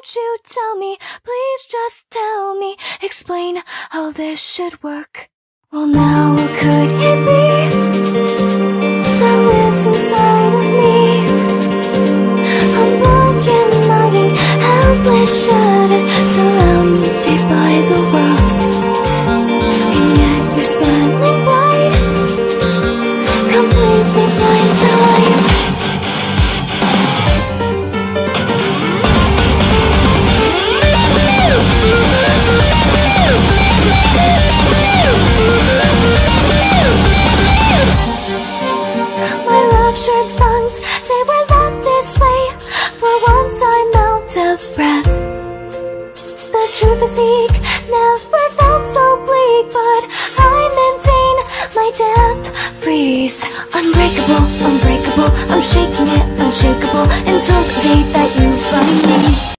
won't you tell me? Please just tell me. Explain how this should work. Well, now what could it be that lives inside of me? I'm broken, lying, helpless, shattered, surrounded by the world. And yet you're smiling bright, completely blind to life. My ruptured lungs, they were left this way. For once I'm out of breath. The truth I seek never felt so bleak, but I maintain my depth. Freeze, unbreakable, unbreakable. I'm shaking it, unshakable, until the day that you find me.